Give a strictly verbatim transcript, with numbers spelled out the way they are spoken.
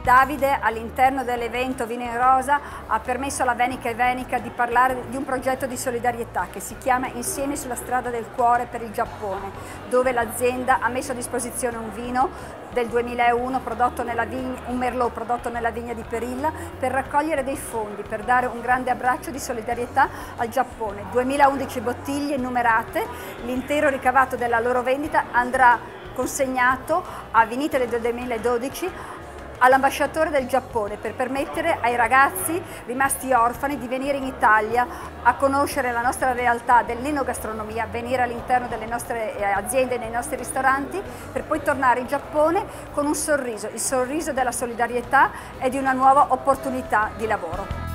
Davide, all'interno dell'evento Vino in Rosa, ha permesso alla Venica e Venica di parlare di un progetto di solidarietà che si chiama Insieme sulla strada del cuore per il Giappone, dove l'azienda ha messo a disposizione un vino del duemilauno, prodotto nella vigna, un Merlot prodotto nella vigna di Perilla, per raccogliere dei fondi, per dare un grande abbraccio di solidarietà al Giappone. duemilaundici bottiglie numerate, l'intero ricavato della loro vendita andrà consegnato a Vinitaly del duemiladodici all'ambasciatore del Giappone per permettere ai ragazzi rimasti orfani di venire in Italia a conoscere la nostra realtà dell'enogastronomia, venire all'interno delle nostre aziende, nei nostri ristoranti, per poi tornare in Giappone con un sorriso, il sorriso della solidarietà e di una nuova opportunità di lavoro.